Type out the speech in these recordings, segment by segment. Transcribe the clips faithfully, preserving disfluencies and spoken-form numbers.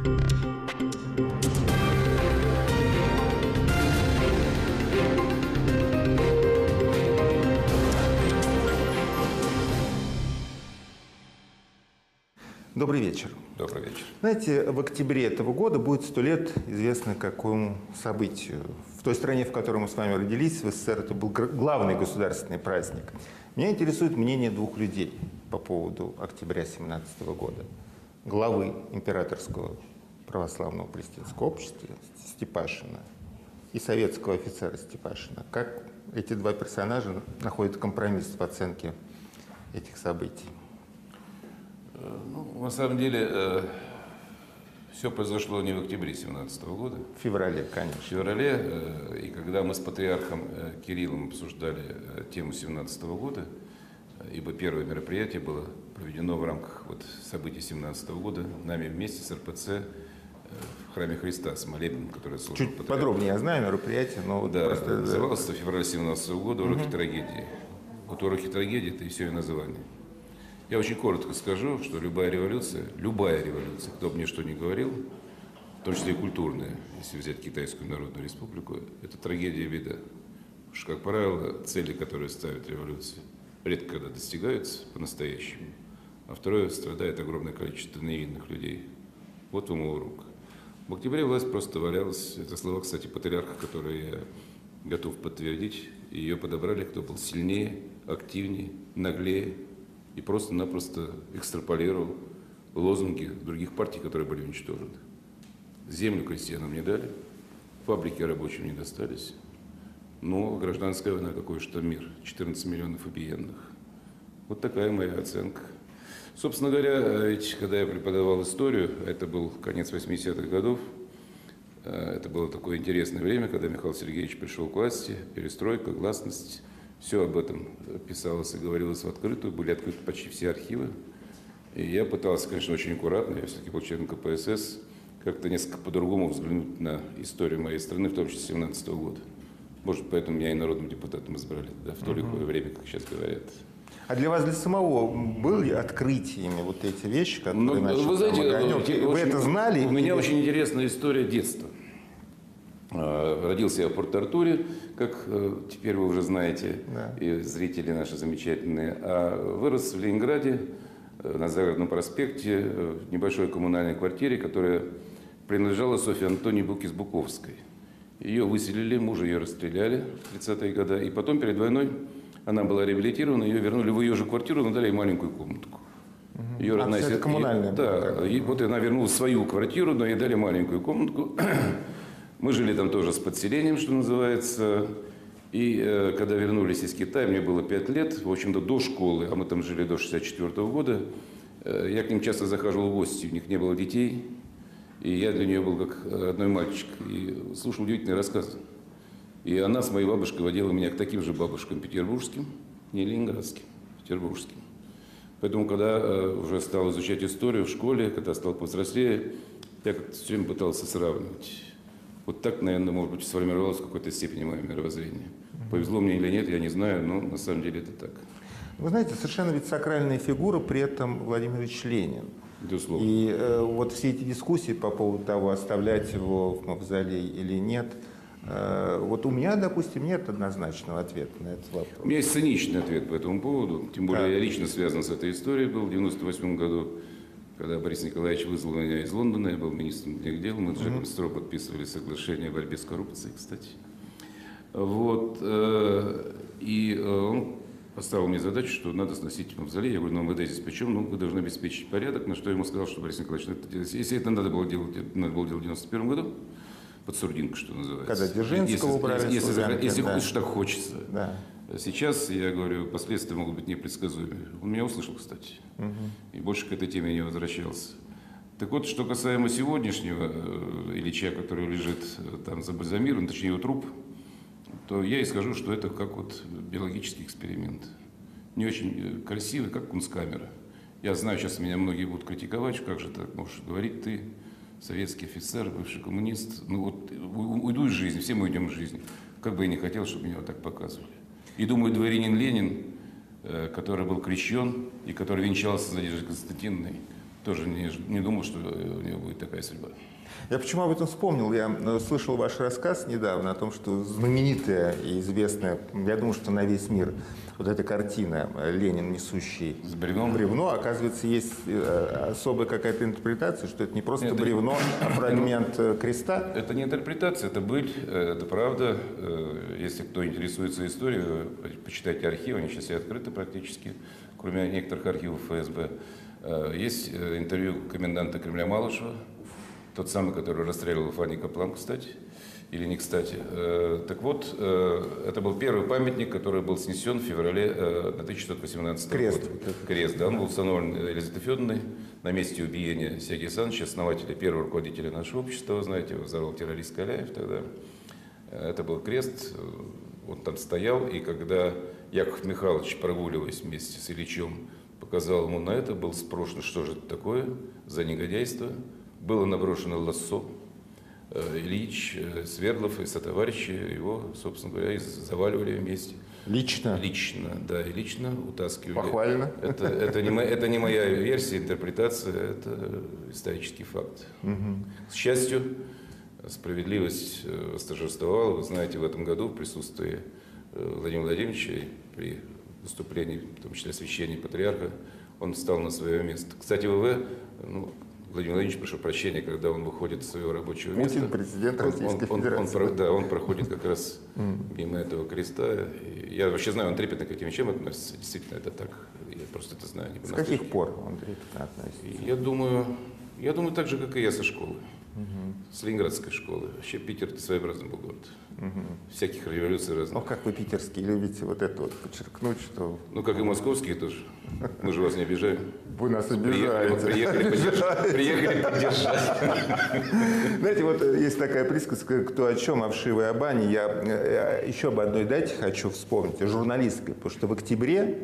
Добрый вечер. Добрый вечер. Знаете, в октябре этого года будет сто лет известно какому событию. В той стране, в которой мы с вами родились, в СССР, это был главный государственный праздник. Меня интересует мнение двух людей по поводу октября семнадцатого года. Главы Императорского православного палестинского общества Степашина и советского офицера Степашина. Как эти два персонажа находят компромисс в оценке этих событий? Ну, на самом деле, э, все произошло не в октябре семнадцатого года. В феврале, конечно. В феврале, э, и когда мы с патриархом э, Кириллом обсуждали э, тему семнадцатого года, э, ибо первое мероприятие было проведено в рамках вот, событий семнадцатого года, нами вместе с эр пэ цэ э, в храме Христа, с молебном, который служил Чуть патриарху. подробнее я знаю мероприятие, но... Да, просто... называлось это февраль семнадцатого года «Уроки угу. трагедии». Вот уроки трагедии – это и все и название. Я очень коротко скажу, что любая революция, любая революция, кто бы мне что ни говорил, в том числе и культурная, если взять Китайскую Народную Республику, это трагедия и беда. Потому что, как правило, цели, которые ставят революции, редко когда достигаются по-настоящему. А второе, страдает огромное количество невинных людей. Вот вам урок. В октябре власть просто валялась. Это слова, кстати, патриарха, которые я готов подтвердить. Ее подобрали, кто был сильнее, активнее, наглее. И просто-напросто экстраполировал лозунги других партий, которые были уничтожены. Землю крестьянам не дали, фабрики рабочим не достались. Но гражданская война, какой же там мир, четырнадцать миллионов убиенных. Вот такая моя оценка. Собственно говоря, ведь когда я преподавал историю, это был конец восьмидесятых годов, это было такое интересное время, когда Михаил Сергеевич пришел к власти, перестройка, гласность. Все об этом писалось и говорилось в открытую, были открыты почти все архивы. И я пытался, конечно, очень аккуратно, я все-таки был членом ка пэ эс эс, как-то несколько по-другому взглянуть на историю моей страны, в том числе семнадцатого года. Может, поэтому меня и народным депутатом избрали, да, в то лихое время, как сейчас говорят. А для вас, для самого, были открытиями вот эти вещи, которые ну, начали вы знаете, Огонек? Вы очень, это знали? У меня или... очень интересная история детства. Родился я в Порт-Артуре, как теперь вы уже знаете, да. И зрители наши замечательные. А вырос в Ленинграде, на Загородном проспекте, в небольшой коммунальной квартире, которая принадлежала Софье Антонии Букис-Буковской. Ее выселили, мужа ее расстреляли в тридцатые годы. И потом, перед войной, она была реабилитирована, ее вернули в ее же квартиру, но дали ей маленькую комнатку. Угу. Ее родная... А, это коммунальная? Да, и вот она вернулась в свою квартиру, но ей дали маленькую комнатку. Мы жили там тоже с подселением, что называется. И э, когда вернулись из Китая, мне было пять лет, в общем-то, до школы, а мы там жили до шестьдесят четвёртого года, э, я к ним часто захаживал в гости, у них не было детей, и я для нее был как родной мальчик, и слушал удивительные рассказы. И она с моей бабушкой водила меня к таким же бабушкам петербургским, не ленинградским, петербургским. Поэтому, когда э, уже стал изучать историю в школе, когда стал повзрослее, я как-то все время пытался сравнивать. Вот так, наверное, может быть, сформировалось в какой-то степени мое мировоззрение. Повезло мне или нет, я не знаю, но на самом деле это так. Вы знаете, совершенно ведь сакральная фигура, при этом Владимир Ильич Ленин. Безусловно. И э, вот все эти дискуссии по поводу того, оставлять его в мавзолей или нет, э, вот у меня, допустим, нет однозначного ответа на этот вопрос. У меня есть циничный ответ по этому поводу. Тем более, да. Я лично связан с этой историей был в девяносто восьмом году. Когда Борис Николаевич вызвал меня из Лондона, я был министром внутренних дел, мы с Жаком Стро подписывали соглашение о борьбе с коррупцией, кстати. Вот. И он поставил мне задачу, что надо сносить мавзолей. Я говорю, ну, вы здесь причем, ну, вы должны обеспечить порядок. На что я ему сказал, что Борис Николаевич, это, если это надо было делать, это надо было делать в девяносто первом году, под Сурдинку, что называется. Когда Дзержинского убрали. Если, если, если, если да. хочешь, так хочется. Да. Сейчас, я говорю, последствия могут быть непредсказуемы. Он меня услышал, кстати. Угу. И больше к этой теме не возвращался. Так вот, что касаемо сегодняшнего Ильича, который лежит там за бальзамиром, точнее его труп, то я и скажу, что это как вот биологический эксперимент. Не очень красивый, как кунсткамера. Я знаю, сейчас меня многие будут критиковать, как же так можешь говорить ты, советский офицер, бывший коммунист. Ну вот уйду из жизни, все мы уйдем из жизни. Как бы я не хотел, чтобы меня вот так показывали. И думаю, дворянин Ленин, который был крещен и который венчался с Надеждой Константиновной, тоже не, не думал, что у него будет такая судьба. Я почему об этом вспомнил? Я слышал ваш рассказ недавно о том, что знаменитая и известная, я думаю, что на весь мир, вот эта картина «Ленин, несущий С бревном? бревно», оказывается, есть особая какая-то интерпретация, что это не просто Нет, бревно, а фрагмент креста. Это не интерпретация, это быль, это правда. Если кто интересуется историей, почитайте архивы, они сейчас все открыты практически, кроме некоторых архивов эф эс бэ. Есть интервью коменданта Кремля Малышева, тот самый, который расстреливал Фанни Каплан, кстати, или не кстати. Так вот, это был первый памятник, который был снесен в феврале тысяча девятьсот восемнадцатого Крест. года. Крест, да, он был установлен Елизаветой Федоровной на месте убиения Сергея Александровича, основателя, первого руководителя нашего общества, вы знаете, его взорвал террорист Каляев тогда. Это был крест, он там стоял, и когда Яков Михайлович, прогуливаясь вместе с Ильичем, показал ему на это, был спрошен, что же это такое за негодяйство. Было наброшено лассо. Ильич, Свердлов и сотоварищи его, собственно говоря, заваливали вместе. Лично? Лично, да, и лично утаскивали. Похвально. Это, это, не, это не моя версия, интерпретация, это исторический факт. Угу. К счастью, справедливость восторжествовала. Вы знаете, в этом году в присутствии Владимира Владимировича при выступлении, в том числе освящения патриарха, он встал на свое место. Кстати, ВВ, ну, Владимир Владимирович, прошу прощения, когда он выходит из своего рабочего места. Путин, президент Российской он, он, Федерации. Он, он, да, он проходит как раз мимо этого креста. И я вообще знаю, он трепетно к этим вещам относится. Действительно, это так. Я просто это знаю. С каких пор он трепетно относится? Я думаю, я думаю, так же, как и я со школы. Угу. С ленинградской школы. Вообще Питер – это своеобразный был город. Угу. Всяких революций разных. Ну, как вы питерские любите вот это вот подчеркнуть, что... Ну, как и московские тоже. Мы же вас не обижаем. Вы нас обижаете. Приехали, поддержать. Приехали поддержать. Знаете, вот есть такая присказка «Кто о чем, о вшивой о бане». Я еще об одной дате хочу вспомнить, журналистской, потому что в октябре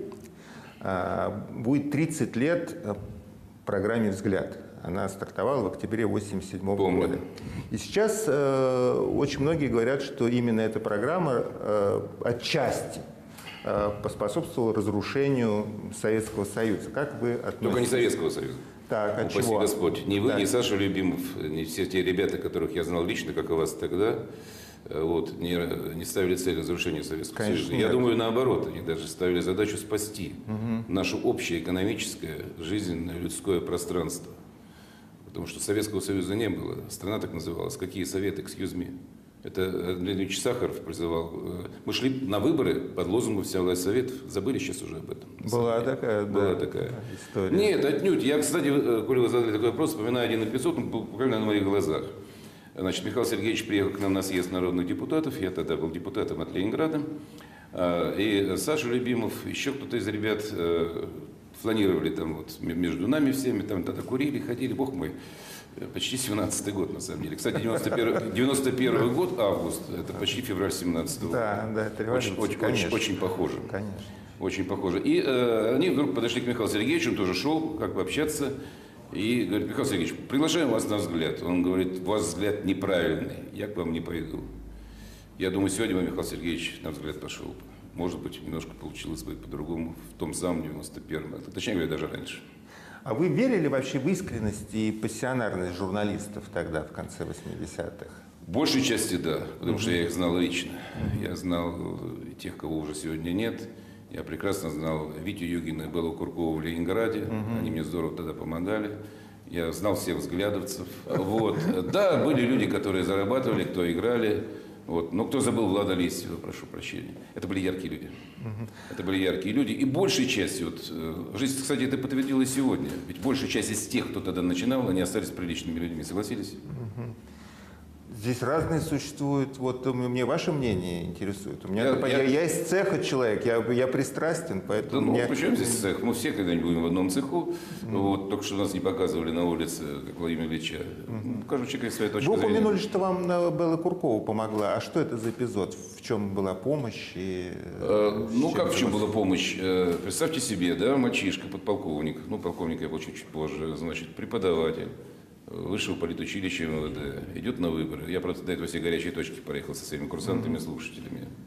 а, будет тридцать лет программе «Взгляд». Она стартовала в октябре восемьдесят седьмого года. И сейчас э, очень многие говорят, что именно эта программа э, отчасти э, поспособствовала разрушению Советского Союза. Как вы относитесь? Только не Советского Союза. Так, от Упаси чего? Господь. Ни вы, Да. ни Саша Любимов, ни все те ребята, которых я знал лично, как и вас тогда, вот, не, не ставили цель разрушения Советского Конечно, Союза. нет. Я думаю, наоборот, они даже ставили задачу спасти угу. наше общее экономическое, жизненное, людское пространство. Потому что Советского Союза не было. Страна так называлась. Какие советы, excuse me. Это Леонид Ильич Сахаров призывал. Мы шли на выборы под лозунгом «Вся власть Советов». Забыли сейчас уже об этом. Была такая, Была да, такая история. Нет, отнюдь. Я, кстати, коли вы задали такой вопрос, вспоминаю один эпизод, он был буквально на моих глазах. Значит, Михаил Сергеевич приехал к нам на съезд народных депутатов. Я тогда был депутатом от Ленинграда. И Саша Любимов, еще кто-то из ребят фланировали там вот между нами всеми, там тогда курили, ходили, бог мой, почти семнадцатый год на самом деле. Кстати, девяносто первый год, август, это почти февраль семнадцатого года. Да, да, это революция, очень, конечно. очень, очень похоже. Конечно. Очень похоже. И э, они вдруг подошли к Михаилу Сергеевичу, он тоже шел, как бы общаться, и говорит: Михаил Сергеевич, приглашаем вас на взгляд. Он говорит: у вас взгляд неправильный, я к вам не пойду. Я думаю, сегодня бы Михаил Сергеевич на взгляд пошел бы. Может быть, немножко получилось бы по-другому в том самом девяносто первом, точнее говоря, даже раньше. А вы верили вообще в искренность и пассионарность журналистов тогда, в конце восьмидесятых? В большей части да, потому mm-hmm. что я их знал лично. Mm-hmm. Я знал тех, кого уже сегодня нет. Я прекрасно знал Витю Югина и Беллу Куркову в Ленинграде. Mm-hmm. Они мне здорово тогда помогали. Я знал всех взглядовцев. Вот. Да, были люди, которые зарабатывали, кто играли. Вот. Но кто забыл Влада Листьева, прошу прощения. Это были яркие люди. Угу. Это были яркие люди. И большей частью, вот, жизнь, кстати, это подтвердила сегодня. Ведь большая часть из тех, кто тогда начинал, они остались приличными людьми. Согласились? Угу. Здесь разные существуют. Вот мне ваше мнение интересует. У меня, я, я, я из цеха человек, я, я пристрастен, поэтому... Да, ну, мне... причем здесь цех? Мы все когда-нибудь будем в одном цеху. Mm. Вот, только что нас не показывали на улице, как Владимира Ильича. Mm-hmm. У каждого человека есть своя точка Вы зрения. упомянули, что вам Белла Куркова помогла. А что это за эпизод? В чем была помощь? И... Э, ну, как в чем была помощь? Э, представьте себе, да, мальчишка, подполковник, ну, полковник я получу чуть позже, значит, преподаватель высшего политучилища МВД, идет на выборы. Я, правда, до этого все горячие точки проехал со своими курсантами, слушателями.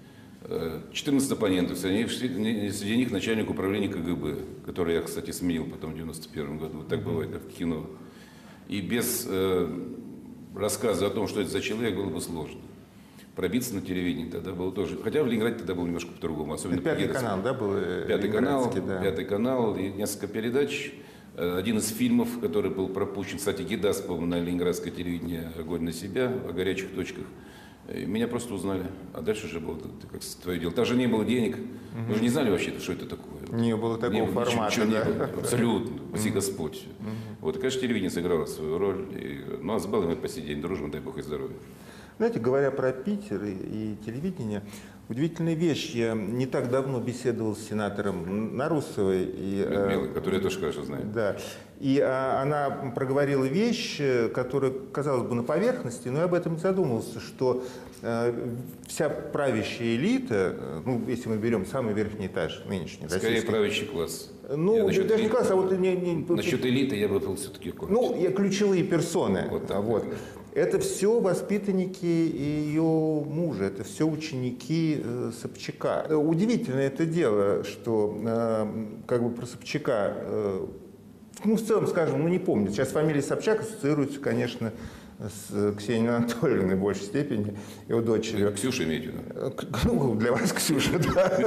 четырнадцать оппонентов, среди них, среди них начальник управления ка гэ бэ, который я, кстати, сменил потом в девяносто первом году. Вот так бывает, как в кино. И без э, рассказа о том, что это за человек, было бы сложно. Пробиться на телевидении тогда было тоже. Хотя в Ленинграде тогда было немножко по-другому. Особенно Пятый канал, да, был? Пятый канал, да. Пятый канал и несколько передач. Один из фильмов, который был пропущен, кстати, Гедас, по-моему, на ленинградское телевидение «Огонь на себя», о горячих точках. Меня просто узнали. А дальше уже было как твое дело. Даже не было денег. Мы же не знали вообще, что это такое. Не было такого не было, формата. Ничего, да? не было. Абсолютно. Спаси Господь. Вот, и, конечно, телевидение сыграло свою роль. И, ну, а с Беллой мы по сей день дружим, дай Бог и здоровья. Знаете, говоря про Питер и, и телевидение, удивительная вещь. Я не так давно беседовал с сенатором Нарусовой. И, Людмилой, которую я тоже, конечно, знаю. Да. И а, она проговорила вещь, которая, казалось бы, на поверхности, но я об этом не задумывался, что а, вся правящая элита, ну, если мы берем самый верхний этаж нынешний, Скорее российский, правящий класс. ну, я даже не класс, а вот... Не, не, насчет элиты я бы был все-таки... Ну, я, ключевые персоны. Вот так, вот. да. Это все воспитанники ее мужа, это все ученики э, Собчака. Удивительное это дело, что э, как бы про Собчака, э, ну, в целом, скажем, ну, не помню. Сейчас фамилия Собчак ассоциируется, конечно, с Ксенией Анатольевной в большей степени, его дочерью. Ксюша имеете в виду? Ну, для вас, Ксюша,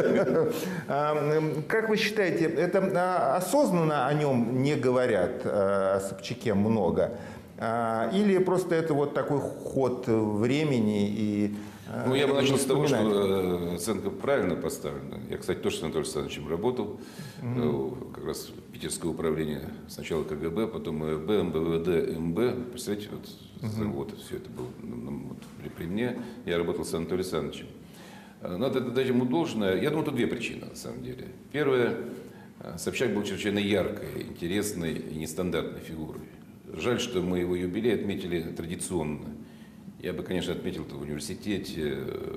да. Как вы считаете, это осознанно о нем не говорят, о Собчаке много? Или просто это вот такой ход времени и... Ну, я бы начал с того, что оценка правильно поставлена. Я, кстати, тоже с Анатолием Александровичем работал. Mm-hmm. Как раз питерское управление. Сначала ка гэ бэ, потом э эф бэ, эм бэ вэ дэ, эм бэ. Представляете, вот, mm-hmm. вот все это было вот, при, при мне. Я работал с Анатолием Александровичем. Надо дать ему должное. Я думаю, тут две причины, на самом деле. Первое. Собчак был чрезвычайно яркой, интересной и нестандартной фигурой. Жаль, что мы его юбилей отметили традиционно. Я бы, конечно, отметил это в университете,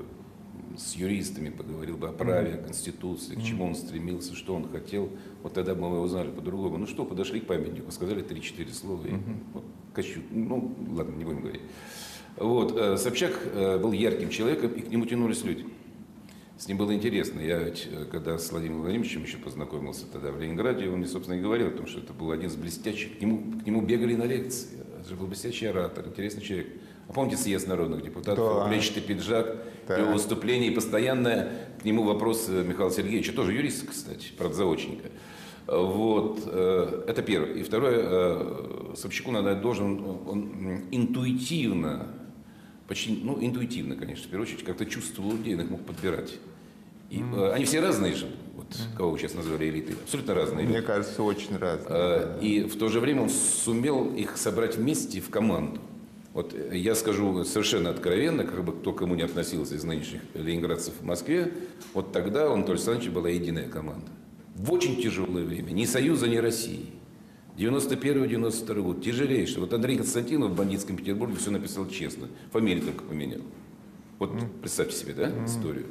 с юристами поговорил бы о праве, о Конституции, к чему он стремился, что он хотел. Вот тогда бы мы его узнали по-другому. Ну что, подошли к памятнику, сказали три-четыре слова. И, вот, качу, ну, ладно, не будем говорить. Вот, Собчак был ярким человеком, и к нему тянулись люди. С ним было интересно. Я ведь, когда с Владимиром Владимировичем еще познакомился тогда в Ленинграде, он мне, собственно, и говорил о том, что это был один из блестящих. К нему, к нему бегали на лекции. Это же был блестящий оратор, интересный человек. А помните съезд народных депутатов, да. Плечатый пиджак, да. Его выступление, и постоянно к нему вопрос Михаила Сергеевича, тоже юрист, кстати, правда, заочника. Вот, это первое. И второе, Собчаку надо должен, он интуитивно, почти, ну, интуитивно, конечно, в первую очередь, как-то чувствовал людей, он их мог подбирать. И, mm. Они все разные же, вот, mm. кого вы сейчас назвали элитой, абсолютно разные. Мне люди. кажется, очень разные. А, и в то же время он сумел их собрать вместе в команду. Вот я скажу совершенно откровенно, как бы кто к кому не относился из нынешних ленинградцев в Москве, вот тогда у Анатолия Александровича была единая команда. В очень тяжелое время, ни Союза, ни России. девяносто первый — девяносто второй год, тяжелейший. Вот Андрей Константинов в бандитском Петербурге все написал честно, фамилию только поменял. Вот mm. представьте себе, да, mm. историю.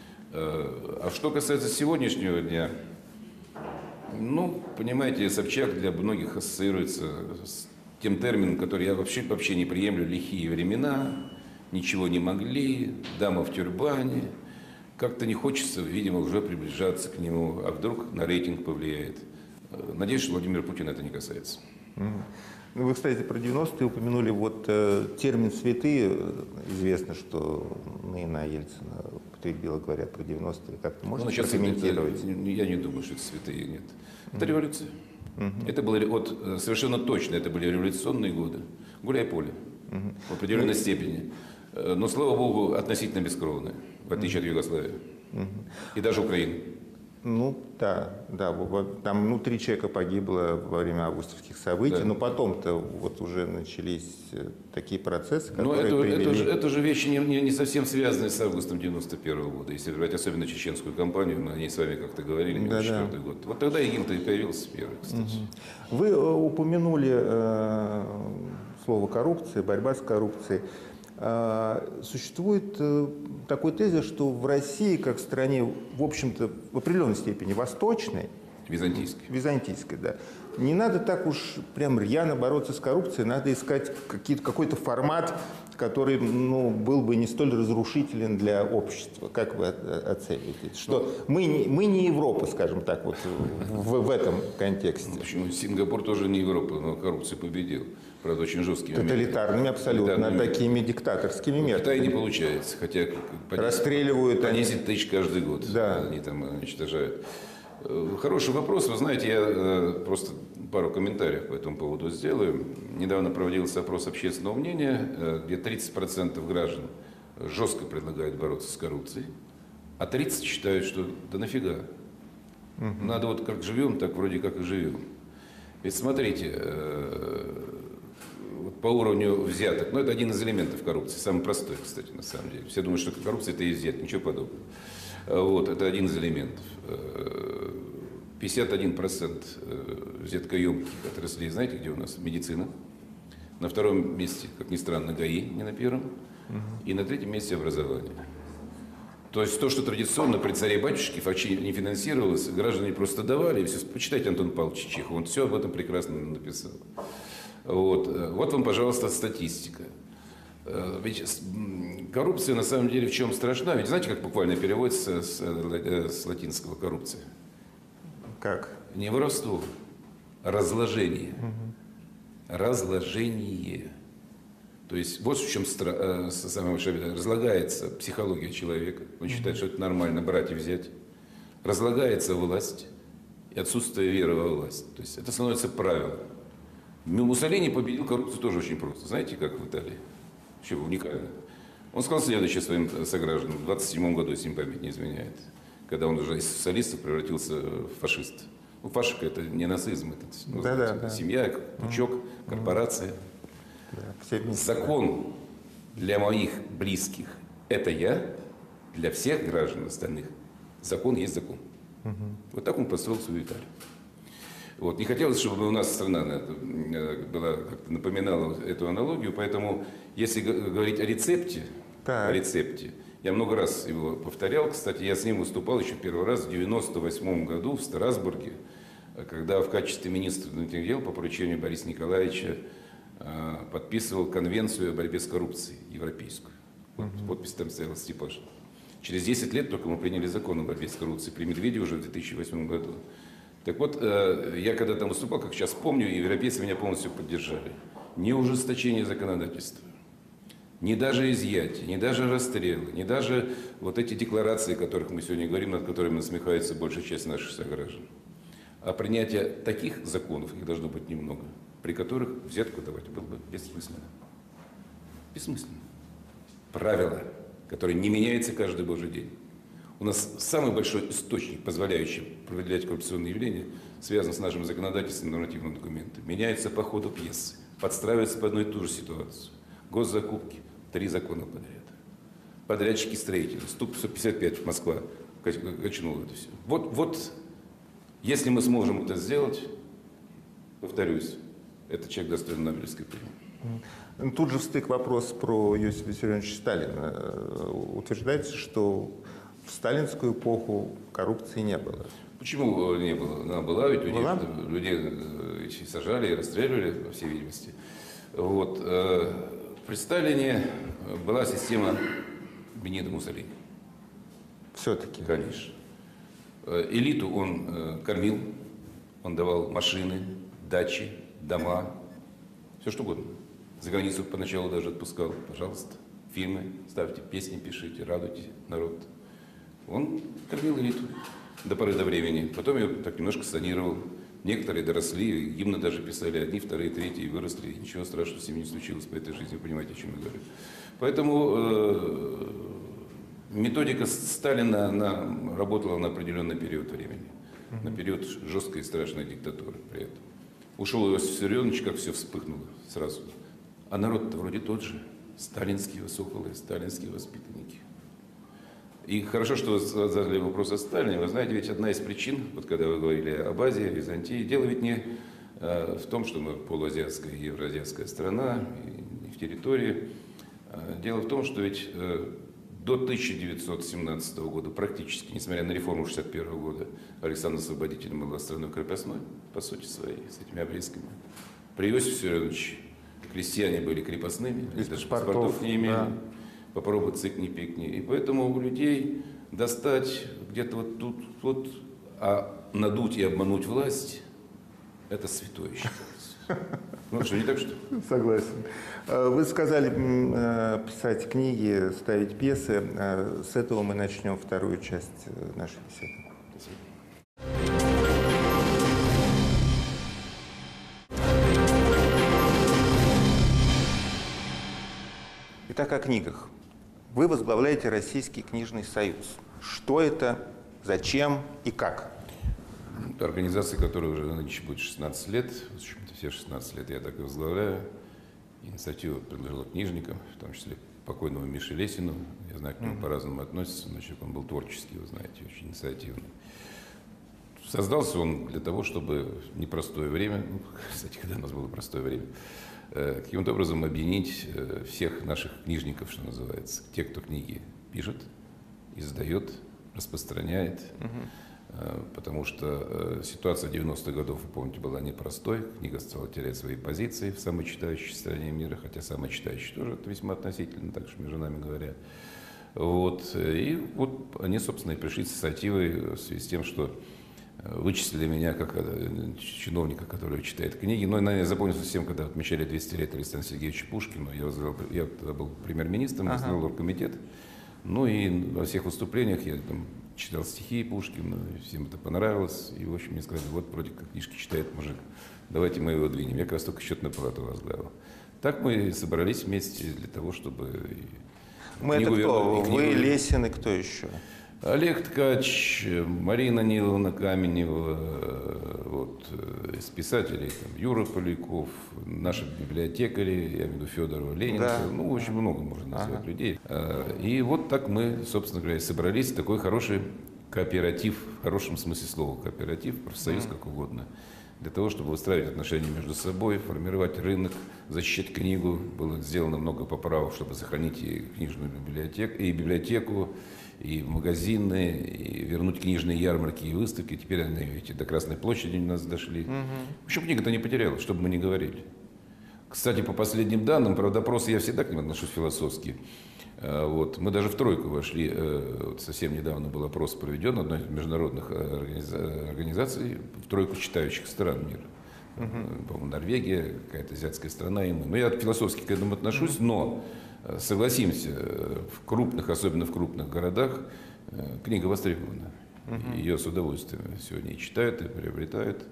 А что касается сегодняшнего дня, ну, понимаете, Собчак для многих ассоциируется с тем термином, который я вообще, вообще не приемлю, лихие времена, ничего не могли, дама в тюрбане. Как-то не хочется, видимо, уже приближаться к нему, а вдруг на рейтинг повлияет. Надеюсь, что Владимира Путина это не касается. Ну, вы, кстати, про девяностые упомянули вот э, термин «святые». Известно, что Наина Ельцина употребила, говоря про девяностые. Как-то можно ну, прокомментировать? Это, я не думаю, что это святые, нет. Это mm-hmm. революция. Mm-hmm. Это было, вот, совершенно точно, это были революционные годы. Гуляй-поле, mm-hmm. в определенной mm-hmm. степени. Но, слава богу, относительно бескровные, в отличие mm-hmm. от Югославии. Mm-hmm. И даже Украины. Ну, да, да, там ну, три человека погибло во время августовских событий, да. Но потом-то вот уже начались такие процессы, которые это, привели... это, же, это же вещи не, не, не совсем связанные с августом девяносто первого года. Если брать особенно чеченскую кампанию, мы о ней с вами как-то говорили, девяносто четвёртый год. Вот тогда ИГИЛ-то и появился первый, кстати. Угу. Вы упомянули э, слово «коррупция», «борьба с коррупцией». Существует такой тезис, что в России, как в стране, в общем-то, в определенной степени восточной, византийской, византийской, да, не надо так уж прям рьяно бороться с коррупцией, надо искать какой-то формат, который ну, был бы не столь разрушителен для общества. Как вы оцениваете? Что мы, не, мы не Европа, скажем так, вот в, в этом контексте. Почему? Сингапур тоже не Европа, но коррупцию победил. Правда, очень жесткими. Тоталитарными абсолютно, Тоталитарными. Такими диктаторскими методами. В Китае не получается, хотя по расстреливают по десять тысяч каждый год. Да. Они там уничтожают. Хороший вопрос. Вы знаете, я просто пару комментариев по этому поводу сделаю. Недавно проводился опрос общественного мнения, где тридцать процентов граждан жестко предлагают бороться с коррупцией, а тридцать процентов считают, что да нафига. Угу. Надо вот как живем, так вроде как и живем. Ведь смотрите, вот по уровню взяток, ну это один из элементов коррупции, самый простой, кстати, на самом деле. Все думают, что коррупция это и взятки, ничего подобного. Вот, это один из элементов. пятьдесят один процент взяткоемких отраслей, знаете, где у нас? Медицина. На втором месте, как ни странно, ГАИ, не на первом. Угу. И на третьем месте образование. То есть то, что традиционно при царе-батюшке не финансировалось, граждане просто давали. И все. Почитайте Антона Павловича Чехова, он все об этом прекрасно написал. Вот, вот вам, пожалуйста, статистика. Ведь коррупция на самом деле в чем страшна? Ведь знаете, как буквально переводится с, с латинского коррупция? Как? Не воровство, а разложение. Угу. Разложение. То есть вот в чем стра... самая большая беда. Разлагается психология человека. Он считает, что это нормально брать и взять. Разлагается власть и отсутствие веры во власть. То есть это становится правилом. Муссолини победил коррупцию тоже очень просто. Знаете, как в Италии? Вообще уникально. Он сказал следующее своим согражданам в двадцать седьмом году, если им память не изменяет, когда он уже из социалистов превратился в фашиста. Ну, фашика это не нацизм, это, ну, да, знаете, да, да. семья, пучок, корпорация. Да, закон для моих близких – это я, для всех граждан остальных закон есть закон. Угу. Вот так он построил свою Италию. Вот. Не хотелось, чтобы у нас страна была, как-то напоминала эту аналогию, поэтому если говорить о рецепте, о рецепте, я много раз его повторял, кстати, я с ним выступал еще первый раз в девяносто восьмом году в Страсбурге, когда в качестве министра внутренних дел по поручению Бориса Николаевича подписывал конвенцию о борьбе с коррупцией европейскую. Вот, uh-huh. Подпись там стояла Степашин. Через десять лет только мы приняли закон о борьбе с коррупцией. При Медведе уже в две тысячи восьмом году. Так вот, я когда там выступал, как сейчас помню, и европейцы меня полностью поддержали. Не ужесточение законодательства, не даже изъятие, не даже расстрелы, не даже вот эти декларации, о которых мы сегодня говорим, над которыми насмехается большая часть наших сограждан. А принятие таких законов, их должно быть немного, при которых взятку давать было бы бессмысленно. Бессмысленно. Правило, которое не меняется каждый божий день. У нас самый большой источник, позволяющий определять коррупционные явления, связан с нашим законодательством и нормативным документом. Меняется по ходу пьесы, подстраивается под одну и ту же ситуацию. Госзакупки, три закона подряд. Подрядчики строители, ступ сто пятьдесят пять Москва качнула это все. Вот, вот, если мы сможем это сделать, повторюсь, этот человек достоин Нобелевской премии. Тут же встык вопрос про Иосифа Виссарионовича Сталина. Утверждается, что в сталинскую эпоху коррупции не было. Почему не было? Она была, ведь людей, была? людей сажали и расстреливали, по всей видимости. Вот. При Сталине была система Бенито Муссолини. Все-таки? Конечно. Элиту он кормил, он давал машины, дачи, дома, все что угодно. За границу поначалу даже отпускал. Пожалуйста, фильмы ставьте, песни пишите, радуйте народ. Он кормил элиту до поры до времени. Потом ее так немножко санировал. Некоторые доросли, гимны даже писали, одни, вторые, третьи, выросли. Ничего страшного с ними не случилось по этой жизни, вы понимаете, о чем я говорю. Поэтому э, методика Сталина, она работала на определенный период времени. На период жесткой и страшной диктатуры при этом. Ушел Иосиф Виссарионович, как все вспыхнуло сразу. А народ-то вроде тот же. Сталинские соколы, сталинские воспитанники. И хорошо, что вы задали вопрос о Сталине. Вы знаете, ведь одна из причин, вот когда вы говорили об Азии, Византии, дело ведь не э, в том, что мы полуазиатская и евроазиатская страна, и не в территории. Дело в том, что ведь э, до тысяча девятьсот семнадцатого года практически, несмотря на реформу шестьдесят первого года, Александр Освободитель был страной крепостной, по сути своей, с этими обрезками. При Иосифе Виссарионовиче крестьяне были крепостными, без даже паспортов, паспортов не имели. Да. Попробуй цикни-пикни. И поэтому у людей достать где-то вот тут, вот, а надуть и обмануть власть, это святое считается. Ну что, не так что? Согласен. Вы сказали писать книги, ставить пьесы. С этого мы начнем вторую часть нашей беседы. Спасибо. Итак, о книгах. Вы возглавляете Российский книжный союз. Что это, зачем и как? Это организация, которая уже нынче будет шестнадцать лет. В общем-то, все шестнадцать лет я так и возглавляю. Инициатива предложила книжникам, в том числе покойному Мише Лесину. Я знаю, к нему mm-hmm. по-разному относятся, но человек он был творческий, вы знаете, очень инициативный. Создался он для того, чтобы в непростое время, ну, кстати, когда у нас было простое время, каким-то образом объединить всех наших книжников, что называется, те, кто книги пишет, издает, распространяет, угу. потому что ситуация девяностых годов, вы помните, была непростой, книга стала терять свои позиции в самой читающей стране мира, хотя самая читающая тоже это весьма относительно, так что между нами говоря. Вот. И вот они, собственно, и пришли с инициативой в связи с тем, что вычислили меня как чиновника, который читает книги. Но, наверное, я запомнился всем, когда отмечали двести-летие Александра Сергеевича Пушкина. Я, возглавил, я тогда был премьер-министром, ага. возглавил оргкомитет. Ну и во всех выступлениях я там читал стихи Пушкина, всем это понравилось. И, в общем, мне сказали, вот вроде как книжки читает мужик, давайте мы его двинем. Я как раз только счетную палату возглавил. Так мы собрались вместе для того, чтобы... Мы это кто? Вы, Лесин и кто еще? Олег Ткач, Марина Ниловна Каменева, вот, из писателей там, Юра Поляков, наши библиотекари, я имею в виду Федорова, Ленина, да. ну, очень много можно назвать ага. людей. И вот так мы, собственно говоря, собрались в такой хороший кооператив, в хорошем смысле слова кооператив, профсоюз, ага. как угодно, для того, чтобы выстраивать отношения между собой, формировать рынок, защищать книгу. Было сделано много поправок, чтобы сохранить и книжную библиотеку, и библиотеку, и магазины, и вернуть книжные ярмарки и выставки. Теперь они, видите, до Красной площади у нас дошли. Угу. В общем, книга-то не потерялась, чтобы мы не говорили. Кстати, по последним данным, правда, опросы я всегда к ним отношусь философски. Вот. Мы даже в тройку вошли, вот совсем недавно был опрос проведен одной из международных организаций, в тройку читающих стран мира. Uh-huh. По-моему, Норвегия, какая-то азиатская страна и мы. Но я философски к этому отношусь, uh-huh. но согласимся, в крупных, особенно в крупных городах, книга востребована. Uh-huh. Ее с удовольствием сегодня и читают, и приобретают.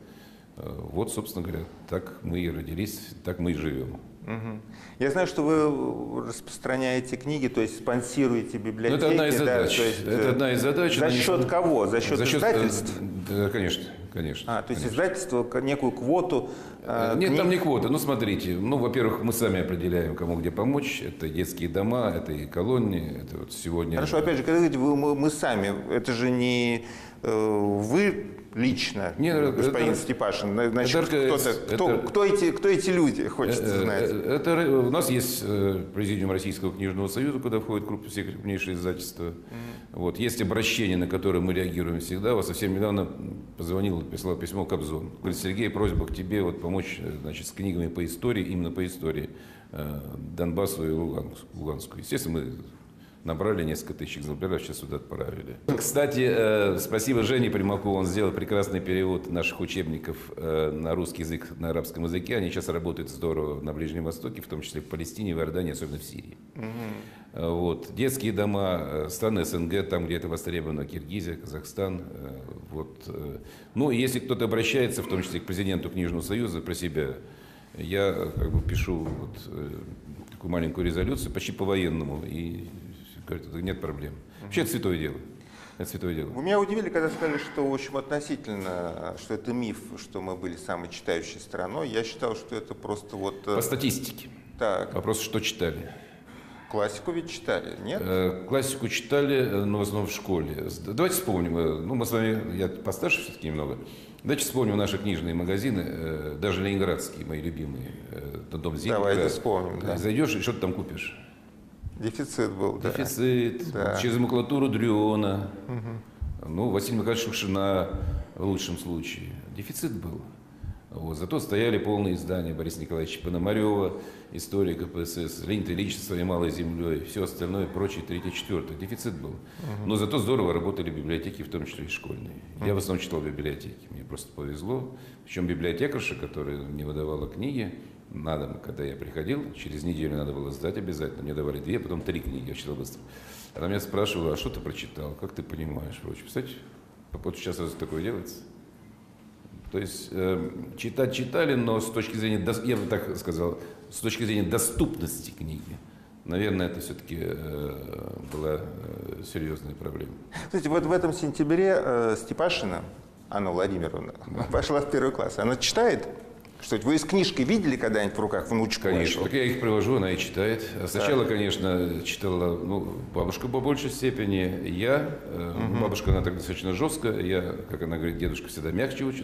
Вот, собственно говоря, так мы и родились, так мы и живем. Угу. Я знаю, что вы распространяете книги, то есть спонсируете библиотеки. Ну, это одна из задач. Да, то есть, это одна из задач. За счет не... кого? За счет, За счет издательств? Да, конечно, конечно. А, то есть конечно. издательство некую квоту? Э, Нет, книг... там не квота. Ну, смотрите. Ну, во-первых, мы сами определяем, кому где помочь. Это детские дома, это и колонии. Это вот сегодня... Хорошо, опять же, когда вы говорите, мы, мы сами, это же не э, вы... Лично, Нет, господин это, Степашин, значит, это, кто, это, кто, кто, эти, кто эти люди, хочется это, знать. Это, у нас есть президиум Российского книжного союза, куда входят все крупнейшие издательства. Mm-hmm. Вот, есть обращения, на которые мы реагируем всегда. Вот совсем недавно позвонил, прислал письмо Кобзон. Говорит, Сергей, просьба к тебе вот, помочь значит, с книгами по истории, именно по истории Донбассу и Луганску. Естественно, мы... Набрали несколько тысяч экземпляров, сейчас сюда отправили. Кстати, э, спасибо Жене Примакову, он сделал прекрасный перевод наших учебников э, на русский язык, на арабском языке. Они сейчас работают здорово на Ближнем Востоке, в том числе в Палестине, в Иордании, особенно в Сирии. Mm-hmm. Вот. Детские дома, страны СНГ, там, где это востребовано, Киргизия, Казахстан. Э, вот. Ну, если кто-то обращается, в том числе к президенту Книжного союза, про себя, я как бы пишу вот, э, такую маленькую резолюцию, почти по-военному, и говорит, нет проблем. Вообще это святое дело. Это святое дело. Вы меня удивили, когда сказали, что, в общем, относительно, что это миф, что мы были самой читающей страной. Я считал, что это просто вот... По статистике. Так. Вопрос, что читали? Классику ведь читали, нет? Э, классику читали, но в основном в школе. Давайте вспомним, ну мы с вами, я постарше все-таки немного, давайте вспомним наши книжные магазины, э, даже ленинградские, мои любимые, э, Дом Зимника. Давайте вспомним, да. Зайдешь и что ты там купишь? Дефицит был, да. Дефицит, Да. через макулатуру Дрёна, угу. ну, Василий Михайлович Шукшина в лучшем случае. Дефицит был. Вот. Зато стояли полные издания Бориса Николаевича Пономарева, история ка пэ эс эс, Леонид Ильич со своей малой землей, все остальное, прочее, третье, четвертое. Дефицит был. Угу. Но зато здорово работали библиотеки, в том числе и школьные. Угу. Я в основном читал библиотеки, мне просто повезло. Причем библиотекарша, которая мне выдавала книги на дом, когда я приходил, через неделю надо было сдать обязательно. Мне давали две, потом три книги, я читал быстро. Она меня спрашивала, а что ты прочитал, как ты понимаешь, прочее. Кстати, вот сейчас разве такое делается? То есть э, читать читали, но с точки зрения, я бы так сказал, с точки зрения доступности книги, наверное, это все-таки э, была э, серьезная проблема. Кстати, вот в этом сентябре э, Степашина Анна Владимировна да. пошла в первый класс. Она читает? Что вы из книжки видели когда-нибудь в руках внучку? Конечно. Так я их привожу, она и читает. Сначала, да. конечно, читала ну, бабушка по большей степени. Я, угу. бабушка, она тогда достаточно жесткая. Я, как она говорит, дедушка всегда мягче учит.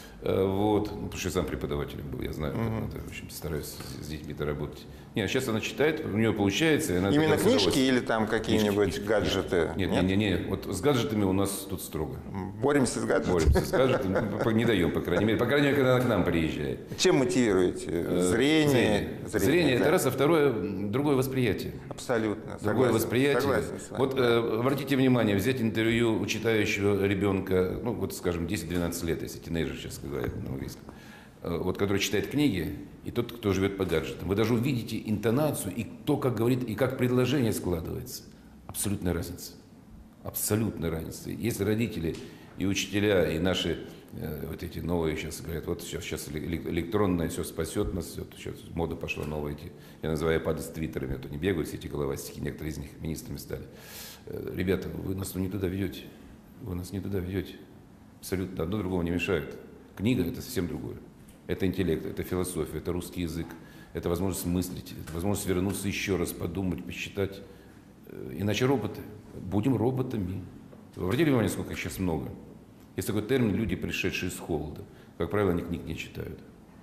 Вот. Ну, потому что я сам преподавателем был, я знаю, как mm-hmm. надо, в общем, стараюсь с детьми-то работать. Нет, сейчас она читает, у нее получается. И она именно книжки или там какие-нибудь книжки, гаджеты? Нет, нет, нет, нет, вот с гаджетами у нас тут строго. Боремся с гаджетами? Боремся с гаджетами, не даем, по крайней мере, по крайней мере, когда она к нам приезжает. Чем мотивируете? Зрение? Зрение, Зрение, Зрение да. это раз, а второе, другое восприятие. Абсолютно. Другое согласен, восприятие. Согласен с вами. Вот э, обратите внимание, взять интервью у читающего ребенка, ну вот скажем, десять-двенадцать лет, если тинейджер сейчас говорят на английском, э, вот который читает книги, и тот, кто живет по гаджетам. Вы даже увидите интонацию и то, как говорит, и как предложение складывается. Абсолютная разница. Абсолютная разница. Если родители и учителя, и наши э, вот эти новые сейчас говорят, вот сейчас, сейчас электронное все спасет нас, все, сейчас мода пошла новая, эти, я называю падать с твиттерами, а то не бегают все эти головастики, некоторые из них министрами стали. Э, ребята, вы нас ну, не туда ведете, вы нас не туда ведете. Абсолютно одно другому не мешает. Книга – это совсем другое. Это интеллект, это философия, это русский язык, это возможность мыслить, это возможность вернуться еще раз, подумать, посчитать. Иначе роботы. Будем роботами. Вы обратили внимание, сколько их сейчас много? Есть такой термин «люди, пришедшие с холода». Как правило, они книг не читают.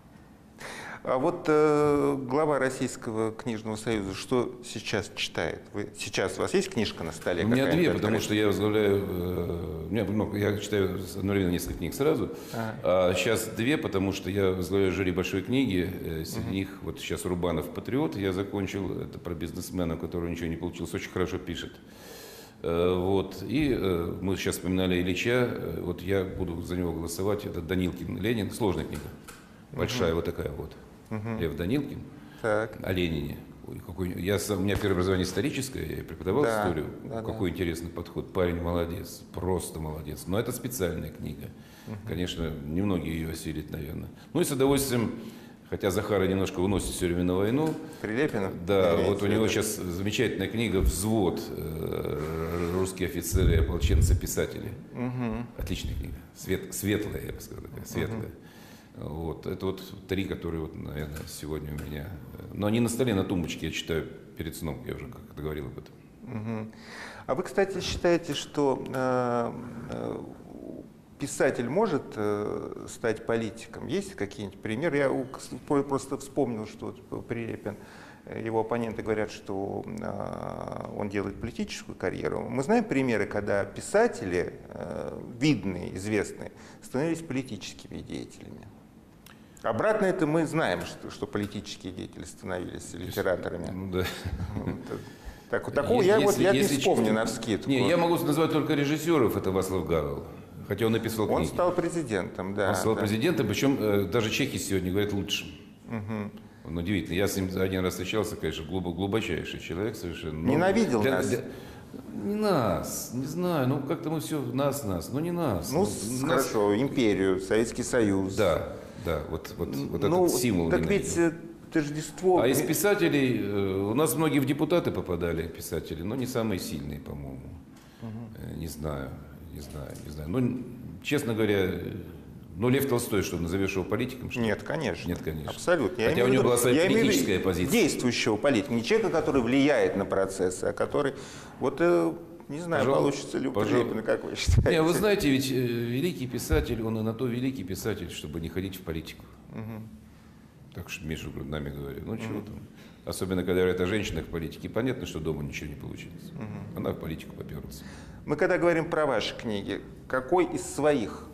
А вот э, глава Российского книжного союза что сейчас читает? Вы, сейчас у вас есть книжка на столе? У меня две, потому что я возглавляю, э, у меня, ну, я читаю одновременно несколько книг сразу, ага. а сейчас две, потому что я возглавляю жюри большой книги, э, среди угу. них вот сейчас Рубанов «Патриот», я закончил, это про бизнесмена, у которого ничего не получилось, очень хорошо пишет. Э, вот, и э, мы сейчас вспоминали Ильича, э, вот я буду за него голосовать, это Данилкин «Ленин», сложная книга, большая угу. вот такая вот. Угу. Лев Данилкин, так. о Ленине. Ой, какой, я, у меня первое образование историческое, я преподавал да, историю. Да, какой да. интересный подход. Парень молодец, просто молодец. Но это специальная книга. Угу. Конечно, немногие ее осилят, наверное. Ну и с удовольствием, хотя Захара немножко уносит все время на войну. Прилепина? Да, вот у него сейчас замечательная книга «Взвод. Русские офицеры и ополченцы писатели». Угу. Отличная книга. Свет, светлая, я бы сказал, такая, светлая. Угу. Вот. Это вот три, которые, вот, наверное, сегодня у меня. Но они на столе, на тумбочке, я читаю перед сном, я уже как-то говорил об этом. Угу. А вы, кстати, считаете, что э, э, писатель может э, стать политиком? Есть какие-нибудь примеры? Я просто вспомнил, что вот Прилепин, его оппоненты говорят, что э, он делает политическую карьеру. Мы знаем примеры, когда писатели, э, видные, известные, становились политическими деятелями. Обратно это мы знаем, что, что политические деятели становились литераторами. Ну, да. Так, такого я, вот, я не вспомню навскидку. Не, я могу назвать только режиссеров, это Вацлав Гавел. Хотя он написал книги. Он стал президентом, да. Он стал да. президентом, причем э, даже чехи сегодня говорят лучшим. Угу. Он удивительно. Я с ним один раз встречался, конечно, глубок, глубочайший человек совершенно. Ненавидел для, нас? Для, не нас, не знаю, ну как-то мы все нас, нас, но не нас. Ну, ну хорошо, нас... империю, Советский Союз. Да. Да, вот, вот, вот ну, этот символ. Так ведь Тождество... А из писателей, у нас многие в депутаты попадали, писатели, но не самые сильные, по-моему. Угу. Не знаю, не знаю, не знаю. Ну, честно говоря, ну, Лев Толстой, что, назовешь его политиком? Что? Нет, конечно. Нет, конечно. Абсолютно. Я Хотя у него была своя политическая позиция. Действующего политика, не человека, который влияет на процессы, а который... Вот... Не знаю, пожалуй, получится ли у Прилепина, как вы считаете? Не, вы знаете, ведь э, великий писатель, он и на то великий писатель, чтобы не ходить в политику. Угу. Так что между нами говорю, ну чего угу. там. Особенно, когда говорят о женщинах в политике. Понятно, что дома ничего не получилось. Угу. Она в политику поперлась. Мы когда говорим про ваши книги, какой из своих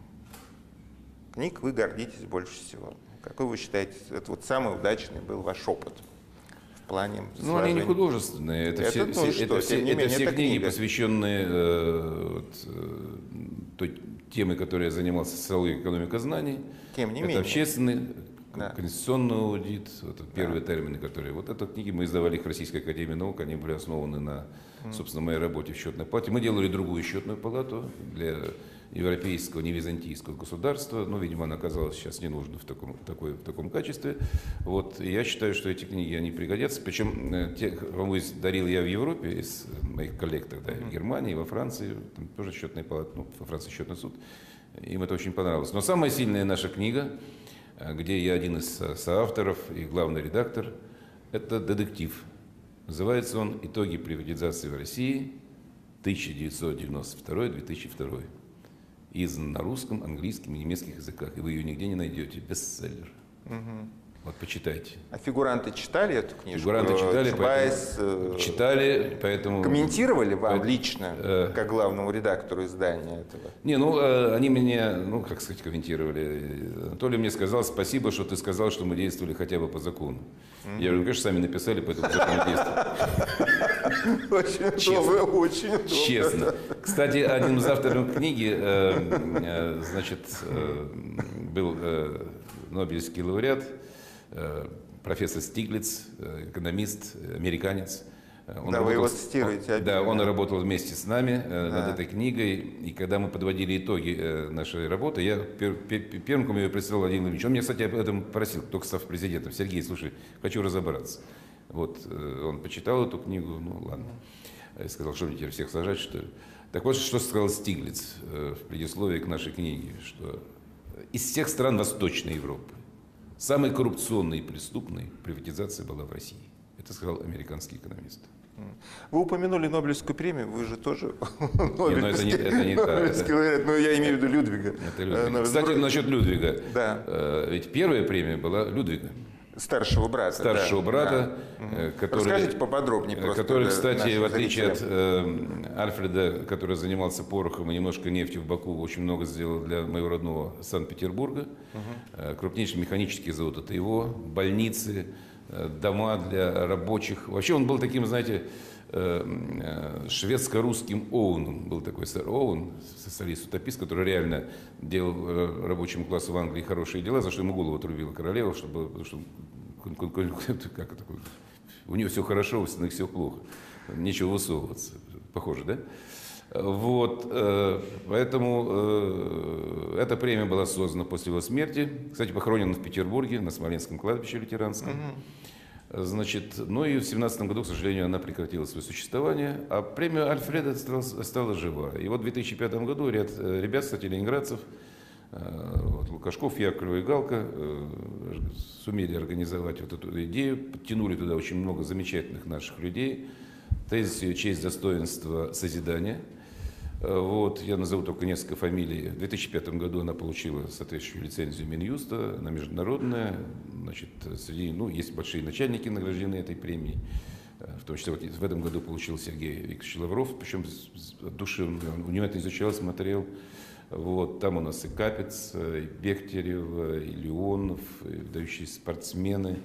книг вы гордитесь больше всего? Какой вы считаете, это вот самый удачный был ваш опыт в плане сложения? Ну, они не художественные. Это, это, все, все, это, все, это все книги, книга. посвященные э, вот, э, той теме, которой я занимался, социологией, экономика знаний. Тем не это менее. общественный, да. конституционный аудит. Это первые да. термины, которые... Вот это книги мы издавали их в Российской академии наук. Они были основаны на, собственно, моей работе в счетной палате. Мы делали другую счетную палату для европейского, не византийского государства, но, видимо, она оказалась сейчас не нужна в таком, такой, в таком качестве. Вот. И я считаю, что эти книги, они пригодятся. Причем те, кому дарил я в Европе, из моих коллег тогда, в Германии, во Франции, там тоже счетная палата, ну, во Франции счетный суд, им это очень понравилось. Но самая сильная наша книга, где я один из соавторов и главный редактор, это детектив. Называется он «Итоги приватизации в России тысяча девятьсот девяносто второй — две тысячи второй». Издан на русском, английском и немецких языках. И вы ее нигде не найдете. Бестселлер. Угу. Вот, почитайте. А фигуранты читали эту книжку? Фигуранты читали, Чубайс, поэтому, читали, поэтому... Комментировали вам поэтому, лично, э, как главному редактору издания этого? Не, ну, э, они меня, ну, как сказать, комментировали. Анатолий мне сказал: спасибо, что ты сказал, что мы действовали хотя бы по закону. Mm-hmm. Я говорю, конечно, сами написали, поэтому по закону действовали. Очень добро, очень добро. Честно. Кстати, одним из авторов книги, значит, был Нобелевский лауреат, профессор Стиглиц, экономист, американец. Он да, работал, вы его цитируете. Да, он работал вместе с нами да. над этой книгой. И когда мы подводили итоги нашей работы, я пер, пер, первым, кому я представил Владимир Владимирович, он меня, кстати, об этом просил, только став президентом: Сергей, слушай, хочу разобраться. Вот, он почитал эту книгу, ну ладно. Я сказал, что мне теперь всех сажать, что ли? Так вот, что сказал Стиглиц в предисловии к нашей книге, что из всех стран Восточной Европы самой коррупционной и преступной приватизация была в России. Это сказал американский экономист. Вы упомянули Нобелевскую премию, вы же тоже Нобелевский лауреат, но я имею в виду Людвига. Людвига. Кстати, насчет Людвига. Да. Ведь первая премия была Людвига. Старшего брата. Старшего да. брата, да. который, расскажите поподробнее. Просто который, кстати, в отличие от э, Альфреда, который занимался порохом и немножко нефтью в Баку, очень много сделал для моего родного Санкт-Петербурга. Угу. Э, крупнейший механический завод — это его, больницы, э, дома для рабочих. Вообще он был таким, знаете, э, э, шведско-русским Оуном. Был такой сэр Оуэн, социалист-утопист, который реально делал э, рабочему классу в Англии хорошие дела, за что ему голову отрубила королева, чтобы, потому что как это, у нее все хорошо, у остальных все плохо. Нечего высовываться. Похоже, да? Вот, э, поэтому э, эта премия была создана после его смерти. Кстати, похоронен в Петербурге, на Смоленском кладбище лютеранском. Mm-hmm. Значит, ну и в семнадцатом году, к сожалению, она прекратила свое существование, а премия Альфреда стала, стала жива. И вот в две тысячи пятом году ряд ребят, кстати, ленинградцев, вот, Лукашков, Яковлев и Галка, сумели организовать вот эту идею, подтянули туда очень много замечательных наших людей. Тезис ее «Честь, достоинство, созидание». Вот, я назову только несколько фамилий. В две тысячи пятом году она получила соответствующую лицензию Минюста, она международная. Значит, среди, ну, есть большие начальники, награждены этой премией. В том числе вот в этом году получил Сергей Викторович Лавров, причем от души он внимательно изучал, смотрел. Вот, там у нас и Капец, и Бехтерев, и Леонов, и выдающиеся спортсмены,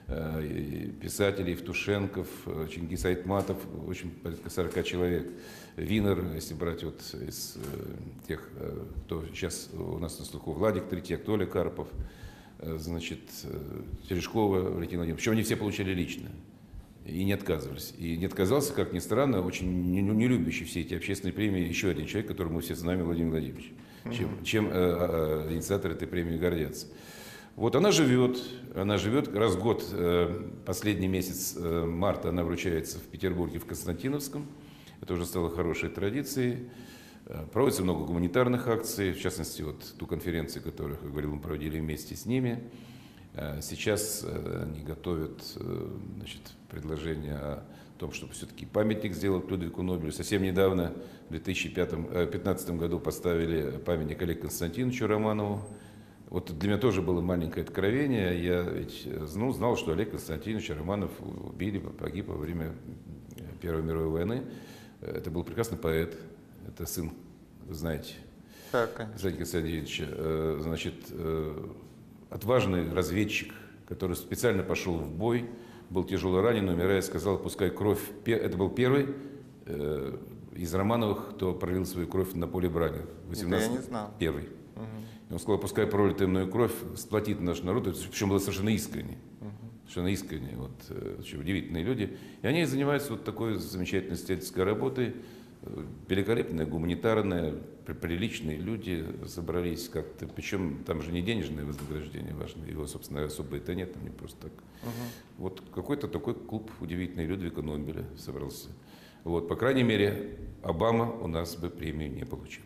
и писатели, Евтушенков, Чингис Айтматов, очень порядка сорока человек. Винер, если брать вот из тех, кто сейчас у нас на слуху, Владик Третьяк, Толя Карпов, значит, Терешкова, Валентина Владимировна. Причем они все получили лично. И не отказывались. И не отказался, как ни странно, очень не, не любящий все эти общественные премии еще один человек, которого мы все знаем, Владимир Владимирович. Mm-hmm. Чем, чем э, э, инициаторы этой премии гордятся. Вот она живет, она живет раз в год, э, последний месяц э, марта она вручается в Петербурге, в Константиновском. Это уже стало хорошей традицией. Э, проводится много гуманитарных акций, в частности, вот ту конференцию, которую, как говорил, мы проводили вместе с ними. Сейчас они готовят, значит, предложение о том, чтобы все-таки памятник сделать Людвигу Нобелю. Совсем недавно, в две тысячи пятнадцатом году, поставили памятник Олегу Константиновичу Романову. Вот для меня тоже было маленькое откровение. Я ведь ну, знал, что Олег Константинович Романов убили, погиб во время Первой мировой войны. Это был прекрасный поэт. Это сын, вы знаете, Константина Константиновича. Значит, отважный разведчик, который специально пошел в бой, был тяжело ранен, умирая, сказал, пускай кровь... Это был первый из Романовых, кто пролил свою кровь на поле брани. восемнадцатый, я не знал. Первый. Угу. Он сказал, пускай пролитая мною кровь сплотит наш народ. Причем было совершенно искренне. Угу. Совершенно искренне. Вот, очень удивительные люди. И они занимаются вот такой замечательной исследовательской работой. Великолепная, гуманитарная, приличные люди собрались как-то. Причем там же не денежное вознаграждение важно. Его, собственно, особо это нет. Там не просто так. Угу. Вот какой-то такой клуб удивительный Людвига Нобеля собрался. Вот, по крайней мере, Обама у нас бы премию не получил.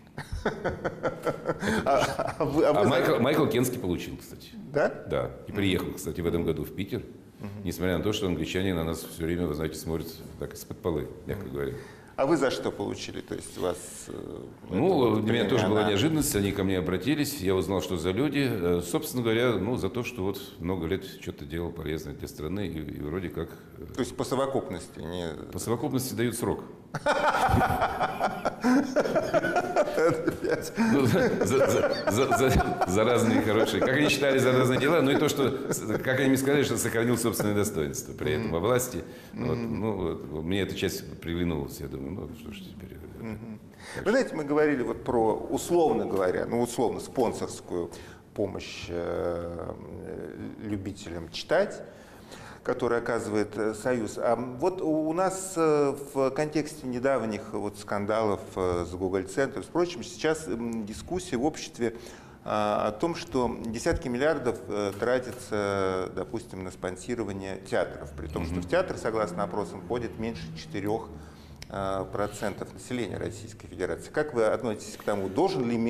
А, а, вы, а, а Майкл, Майкл Кенский получил, кстати. Да? Да. И приехал, кстати, в этом году в Питер. Угу. Несмотря на то, что англичане на нас все время, вы знаете, смотрят так из-под полы, мягко угу. говоря. А вы за что получили? То есть у вас... Ну, для меня тоже она... была неожиданность. Они ко мне обратились. Я узнал, что за люди. Собственно говоря, ну, за то, что вот много лет что-то делал полезное для страны. И, и вроде как... То есть по совокупности? Не... По совокупности дают срок. За разные хорошие. Как они считали за разные дела, ну и то, что, как они мне сказали, что сохранил собственное достоинство при этом во власти. Ну, мне эта часть приглянулась, я думаю, ну что ж теперь. Вы знаете, мы говорили вот про, условно говоря, ну условно, спонсорскую помощь любителям читать, который оказывает Союз. А вот у нас в контексте недавних вот скандалов с Google Центром, впрочем, сейчас дискуссия в обществе о том, что десятки миллиардов тратятся, допустим, на спонсирование театров, при том, что в театр, согласно опросам, ходит меньше четырёх процентов населения Российской Федерации. Как вы относитесь к тому, должен ли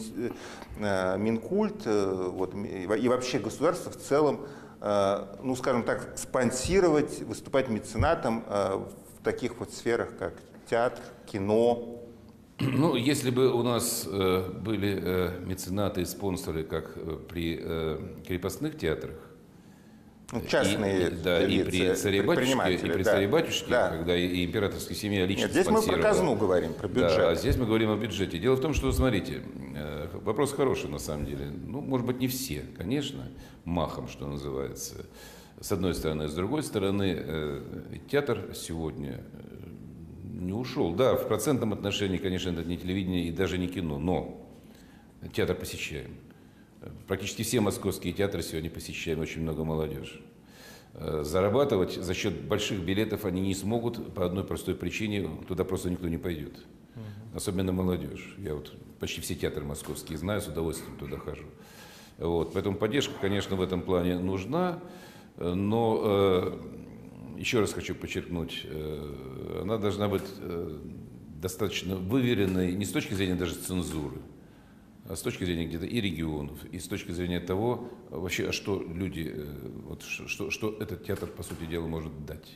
Минкульт вот, и вообще государство в целом, ну, скажем так, спонсировать, выступать меценатом в таких вот сферах, как театр, кино? Ну, если бы у нас э, были э, меценаты и спонсоры, как э, при э, крепостных театрах, ну, частные и, да, и при царе-батюшке, и при да, царе-батюшке, да. когда и, и императорская семья лично Нет, здесь спонсировала. мы про казну говорим, про бюджет. Да, а здесь мы говорим о бюджете. Дело в том, что, смотрите, э, вопрос хороший на самом деле. Ну, может быть, не все, конечно, махом, что называется. С одной стороны. С другой стороны, э, театр сегодня не ушел. Да, в процентном отношении, конечно, это не телевидение и даже не кино, но театр посещаем. Практически все московские театры сегодня посещаем, очень много молодежи. Зарабатывать за счет больших билетов они не смогут по одной простой причине, туда просто никто не пойдет. Uh-huh. Особенно молодежь. Я вот почти все театры московские знаю, с удовольствием туда хожу. Вот. Поэтому поддержка, конечно, в этом плане нужна, но э, еще раз хочу подчеркнуть, э, она должна быть э, достаточно выверенной, не с точки зрения даже цензуры, а с точки зрения где-то и регионов, и с точки зрения того, вообще, а что люди, вот, что, что этот театр, по сути дела, может дать.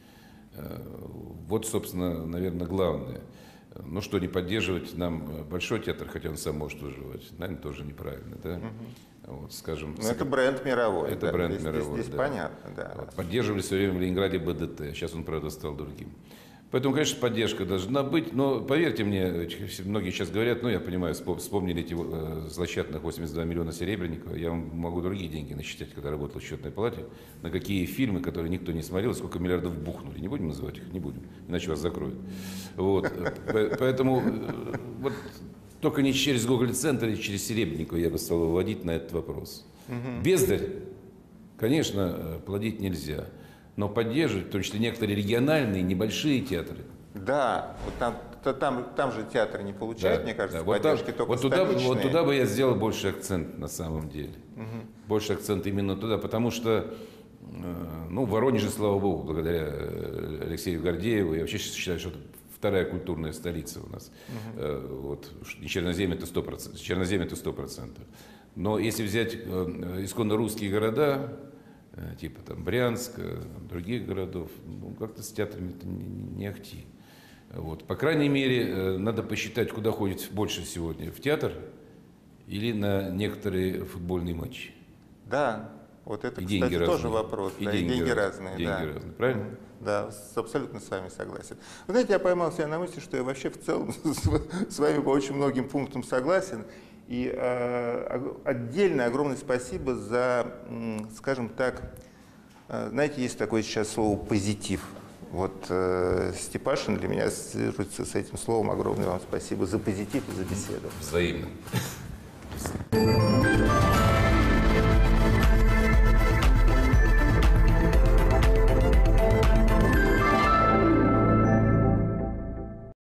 Вот, собственно, наверное, главное. Ну, что не поддерживать нам большой театр, хотя он сам может выживать, наверное, тоже неправильно, да? Угу. Вот, скажем, но это бренд мировой. Это да, бренд здесь, мировой, здесь, здесь да. понятно, да. Вот, поддерживали все время в Ленинграде БДТ, сейчас он, правда, стал другим. Поэтому, конечно, поддержка должна быть, но поверьте мне, многие сейчас говорят, ну, я понимаю, вспомнили эти злосчастных восемьдесят два миллиона Серебренникова, я вам могу другие деньги насчитать, когда работал в счетной палате, на какие фильмы, которые никто не смотрел, сколько миллиардов бухнули, не будем называть их, не будем, иначе вас закроют. Вот. Поэтому вот, только не через Гоголь-центр и через Серебренникова я бы стал выводить на этот вопрос. Бездарь, конечно, плодить нельзя. Но поддерживать, в том числе некоторые региональные, небольшие театры. Да, вот там, там, там же театр не получает, да, мне кажется, да. поддержки, вот там, только вот туда, вот туда бы я сделал больше акцент на самом деле. Угу. Больше акцент именно туда, потому что ну, в Воронеже, слава богу, благодаря Алексею Гордееву, я вообще считаю, что это вторая культурная столица у нас. Угу. Вот, и Черноземье это сто процентов. Черноземье это сто процентов. Но если взять исконно русские города, типа там Брянска, других городов, ну, как-то с театрами это не, не ахти. Вот. По крайней мере, надо посчитать, куда ходит больше сегодня, в театр или на некоторые футбольные матчи? Да, вот это, И кстати, деньги тоже разные. вопрос. И да, деньги и деньги разные. разные. Деньги да. разные, правильно? Да, с- абсолютно с вами согласен. Вы знаете, я поймал себя на мысли, что я вообще в целом с с вами по очень многим пунктам согласен. И э, ог- отдельно огромное спасибо за, м, скажем так, э, знаете, есть такое сейчас слово «позитив». Вот э, Степашин для меня ассоциируется с этим словом. Огромное вам спасибо за позитив и за беседу. Взаимно.